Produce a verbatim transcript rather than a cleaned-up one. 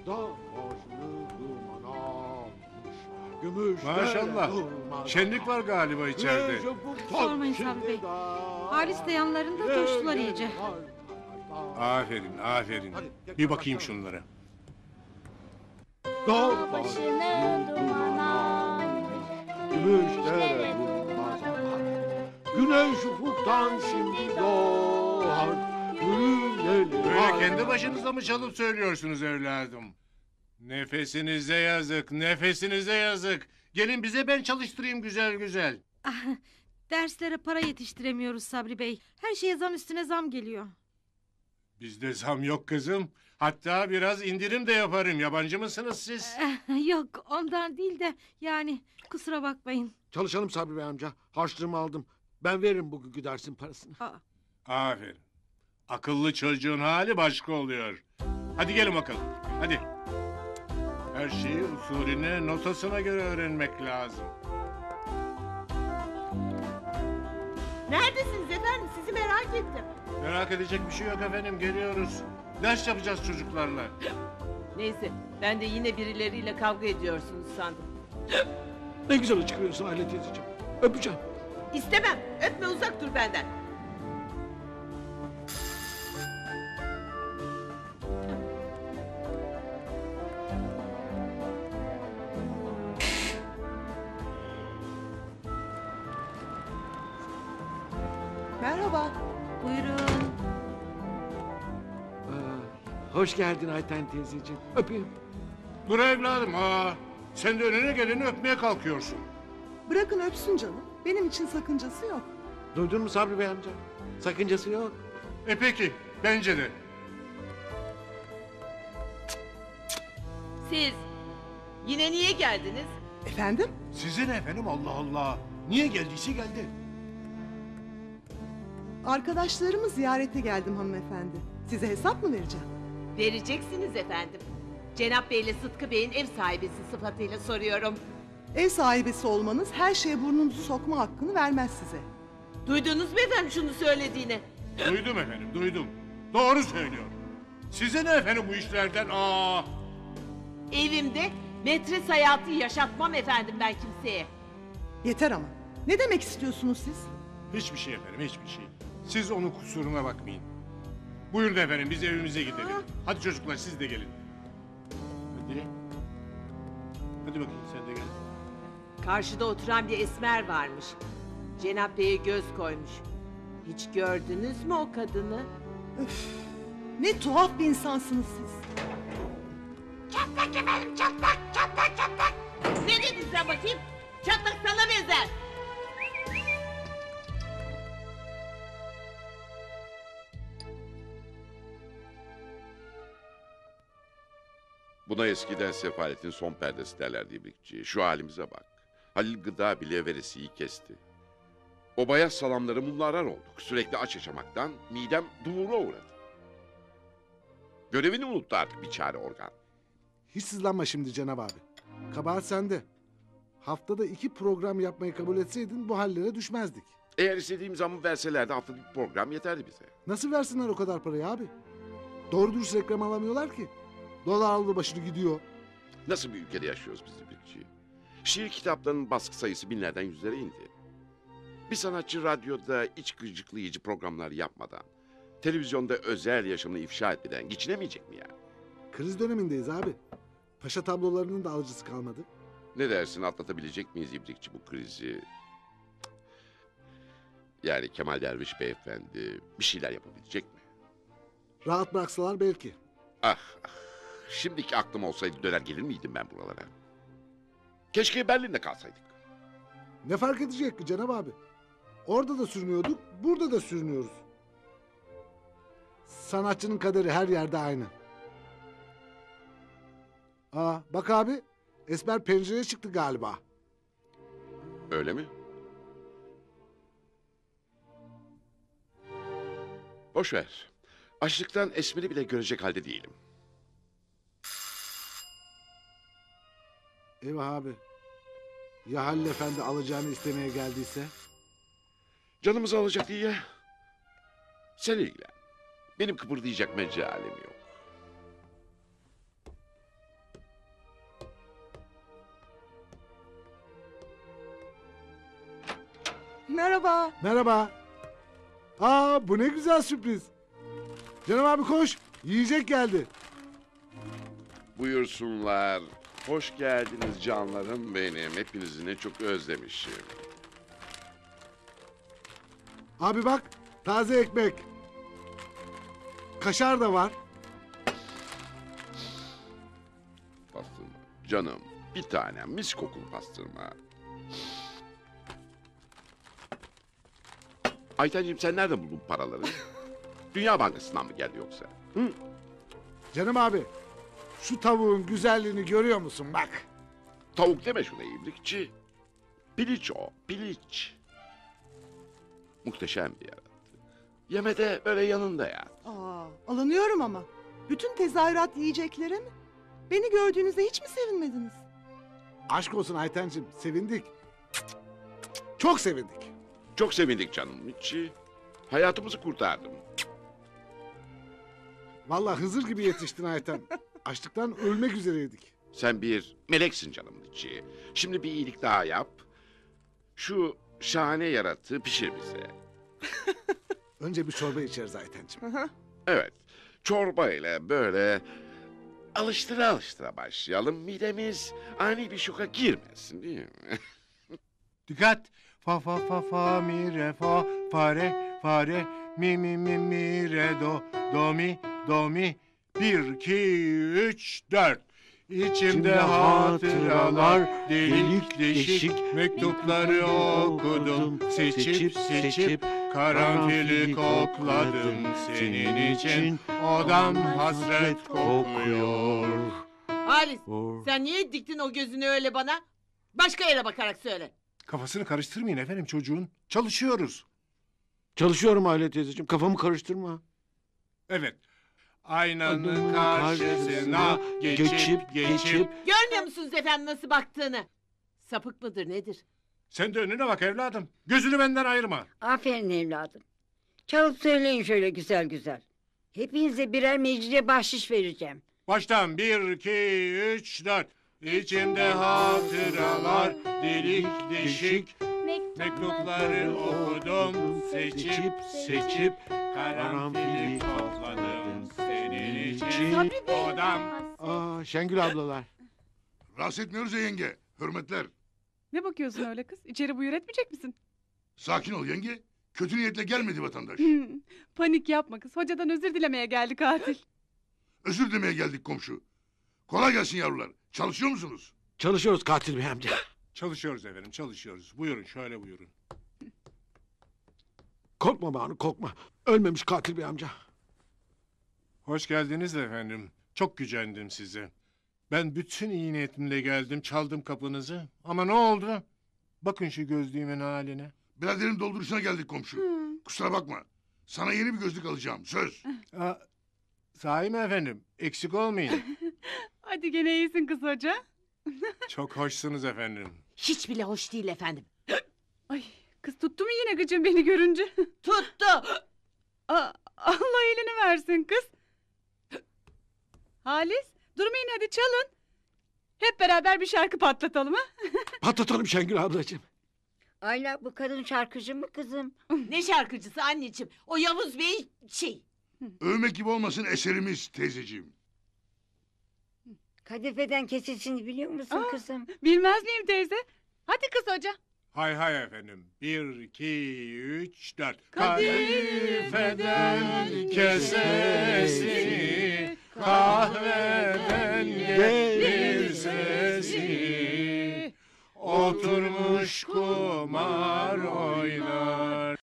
Dağ başını duman almış. Gümüş Maşallah. Şenlik var galiba içeride. Sormayın Sabri Bey. Halis de yanlarında coştular iyice. Aferin, aferin. Bir bakayım şunlara. Dağ başını duman almış. Gümüşlere vurmaz akar. Güneş ufuktan şimdi doğar. Yürüyelim. Böyle kendi başınıza mı çalıp söylüyorsunuz evladım? Nefesinize yazık, nefesinize yazık. Gelin bize ben çalıştırayım güzel güzel. Ah, derslere para yetiştiremiyoruz Sabri Bey. Her şeye zam üstüne zam geliyor. Bizde zam yok kızım. Hatta biraz indirim de yaparım. Yabancı mısınız siz? Eh, Yok ondan değil de yani kusura bakmayın. Çalışalım Sabri Bey amca. Harçlığımı aldım. Ben veririm bugünkü dersin parasını. Aa, Aferin. Akıllı çocuğun hali başka oluyor. Hadi gelin bakalım. Hadi. Her şeyi usulüne, notasına göre öğrenmek lazım. Neredesiniz efendim? Sizi merak ettim. Merak edecek bir şey yok efendim. Geliyoruz. Ders yapacağız çocuklarla. Neyse, ben de yine birileriyle kavga ediyorsunuz sandım. Ne güzel çıkıyorsun Aile teyzeciğim. Öpeceğim. İstemem, öpme uzak dur benden. Merhaba. buyurun. Aa, hoş geldin Ayten teyzeciğim. Öpeyim. Dur evladım. Aa, sen de önüne geleni öpmeye kalkıyorsun. Bırakın öpsün canım. Benim için sakıncası yok. Duydun mu Sabri Bey amca? Sakıncası yok. E peki. Bence de. Siz, yine niye geldiniz? Efendim? Sizin efendim Allah Allah. Niye geldiyse geldi. Arkadaşlarımı ziyarete geldim hanımefendi. Size hesap mı vereceğim? Vereceksiniz efendim. Cenap Bey ile Sıtkı Bey'in ev sahibesi sıfatıyla soruyorum. Ev sahibesi olmanız her şeye burnunuzu sokma hakkını vermez size. Duydunuz mu efendim şunu söylediğini? Duydum efendim, duydum. Doğru söylüyor. Size ne efendim bu işlerden? Aa! Evimde metres hayatı yaşatmam efendim ben kimseye. Yeter ama. Ne demek istiyorsunuz siz? Hiçbir şey efendim, hiçbir şey. Siz onun kusuruna bakmayın. Buyurun efendim, biz evimize gidelim. Aa. Hadi çocuklar, siz de gelin. Hadi. Hadi bakayım, sen de gel. Karşıda oturan bir esmer varmış. Cenap Bey'e göz koymuş. Hiç gördünüz mü o kadını? Öf. Ne tuhaf bir insansınız siz. Çatlak efendim çatlak çatlak çatlak. Ne dedin sen bakayım? Çatlak sana benzer. Buna eskiden sefaletin son perdesi derlerdi İbrikçi. Şu halimize bak. Halil Gıda bile veresiyi kesti. O bayaz salamları mumlarar olduk. Sürekli aç yaşamaktan midem dumura uğradı. Görevini unuttu artık bir çare organ. Hiç sızlanma şimdi Cenab abi. Kabahat sende. Haftada iki program yapmayı kabul etseydin bu hallere düşmezdik. Eğer istediğim zamı verselerdi haftada bir program yeterdi bize. Nasıl versinler o kadar parayı abi? Doğru dürüst reklam alamıyorlar ki. Dolar aldı başını gidiyor. Nasıl bir ülkede yaşıyoruz biz İbrikçi? Şiir kitaplarının baskı sayısı binlerden yüzlere indi. Bir sanatçı radyoda iç gıcıklayıcı programlar yapmadan, televizyonda özel yaşamını ifşa etmeden geçinemeyecek mi yani? Kriz dönemindeyiz abi. Paşa tablolarının da alıcısı kalmadı. Ne dersin, atlatabilecek miyiz İbrikçi bu krizi? Yani Kemal Derviş beyefendi bir şeyler yapabilecek mi? Rahat bıraksalar belki. Ah, ah, şimdiki aklım olsaydı döner gelir miydim ben buralara? Keşke Berlin'de kalsaydık. Ne fark edecek ki Cenab abi? Orada da sürünüyorduk, burada da sürünüyoruz. Sanatçının kaderi her yerde aynı. Aa, bak abi, Esmer pencereye çıktı galiba. Öyle mi? Boş ver. Açlıktan Esmer'i bile görecek halde değilim. Eyvah abi. Ya Halil Efendi alacağını istemeye geldiyse? Canımızı alacak diye. Sen ilgilen. Benim kıpırdayacak mecalim yok. Merhaba. Merhaba. Aa, bu ne güzel sürpriz. Cenab abi koş. Yiyecek geldi. Buyursunlar. Hoş geldiniz canlarım benim. Hepinizi ne çok özlemişim. Abi bak, taze ekmek. Kaşar da var. Pastırma. Canım, bir tane mis kokulu pastırma. Aytenciğim sen nereden buldun paraları? Dünya Bankası'ndan mı geldi yoksa? Hı? Canım abi, şu tavuğun güzelliğini görüyor musun bak. Tavuk deme şuna iyilikçi. Piliç o, piliç. Muhteşem bir yarattı. Yemede böyle yanında ya. Aa, alınıyorum ama. Bütün tezahürat yiyeceklere mi? Beni gördüğünüzde hiç mi sevinmediniz? Aşk olsun Aytenciğim, sevindik. Çok sevindik. Çok sevindik canım içi. Hayatımızı kurtardım. Vallahi Hızır gibi yetiştin Ayten. Açlıktan ölmek üzereydik. Sen bir meleksin canım içi. Şimdi bir iyilik daha yap. Şu şahane yaratığı pişir bize. Önce bir çorba içeriz Aytenciğim. Evet. Çorba ile böyle alıştıra alıştıra başlayalım. Midemiz ani bir şoka girmesin değil mi? Dikkat! Fa fa fa fa mi re fa fare fare mi mi mi mi re do do mi do mi bir iki üç dört. İçimde hatıralar delik deşik mektupları okudum seçip seçip karanfili kokladım senin için odam hasret kokuyor. Halis sen niye diktin o gözünü öyle bana? Başka yere bakarak söyle. Kafasını karıştırmayın efendim çocuğun. Çalışıyoruz. Çalışıyorum Aile teyzeciğim. Kafamı karıştırma. Evet. Aynanın Adamın karşısına geçip geçip, geçip Görmüyor musunuz efendim nasıl baktığını? Sapık mıdır nedir? sen de önüne bak evladım. Gözünü benden ayırma. Aferin evladım. Çalıp söyleyin şöyle güzel güzel. Hepinize birer mecliye bahşiş vereceğim. Baştan bir, iki, üç, dört. İçimde hatıralar delik deşik mektupları okudum seçip seçip karanfili topladım senin için Sabri Bey. odam. Aa, Şengül ablalar. Rahatsız etmiyoruz ya yenge. Hürmetler. Ne bakıyorsun öyle kız? İçeri buyur etmeyecek misin? Sakin ol yenge. Kötü niyetle gelmedi vatandaş. Panik yapma kız. Hocadan özür dilemeye geldi katil. Özür dilemeye geldik komşu. Kolay gelsin yavrular. Çalışıyor musunuz? Çalışıyoruz katil bey amca. Çalışıyoruz efendim çalışıyoruz. Buyurun şöyle buyurun. Korkma Banu korkma. Ölmemiş katil bey amca. Hoş geldiniz de efendim. Çok gücendim size. Ben bütün iyi niyetimle geldim çaldım kapınızı. Ama ne oldu? Bakın şu gözlüğümün haline. Biraderin dolduruşuna geldik komşu. Kusura bakma. Sana yeni bir gözlük alacağım. Söz. Aa, sahi mi efendim? Eksik olmayın. Hadi gene iyisin kız hoca. Çok hoşsunuz efendim. Hiç bile hoş değil efendim. Ay kız tuttu mu yine gıcın beni görünce? Tuttu. Aa, Allah elini versin kız. Halis durmayın hadi çalın. Hep beraber bir şarkı patlatalım ha. Patlatalım Şengül ablacığım. Ayla bu kadın şarkıcı mı kızım? Ne şarkıcısı anneciğim? O Yavuz Bey şey. Övmek gibi olmasın eserimiz teyzeciğim. Kadifeden kesilsin biliyor musun Aa. kızım? Bilmez miyim teyze? Hadi kız hoca. Hay hay efendim. Bir, iki, üç, dört. Kadifeden kesesini, kahveden gelir sesi. Oturmuş kumar oynar.